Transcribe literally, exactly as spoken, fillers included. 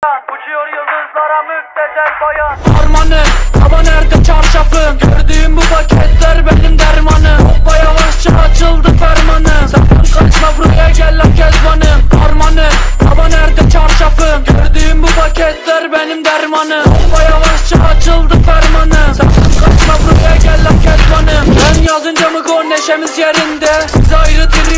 Uçuyor yıldızlara müptezel bayan. Harmanım, baba nerede çarşafım? Gördüğüm bu paketler benim dermanım. Hoppa yavaşça açıldı fermanım. Sakın kaçma buraya gel lan kezbanım. Harmanım, baba nerede çarşafım? Gördüğüm bu paketler benim dermanım. Hoppa yavaşça açıldı fermanım. Sakın kaçma buraya gel lan kezbanım. Ben yazınca mı gol neşemiz yerinde? Siz ayrı